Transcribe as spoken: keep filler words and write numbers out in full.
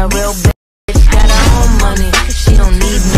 a real bitch, got her own money. She don't need me.